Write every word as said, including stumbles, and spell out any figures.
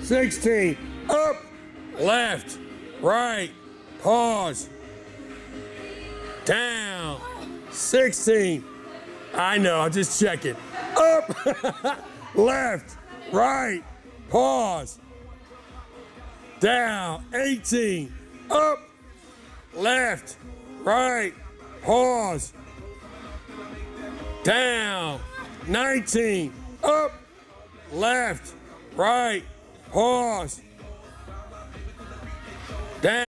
sixteen, up, left, right, pause, down, sixteen, I know, I'm just checking, up, left, right, pause, down, eighteen, up, left, right, pause, down, nineteen, up, left, right, pause, down.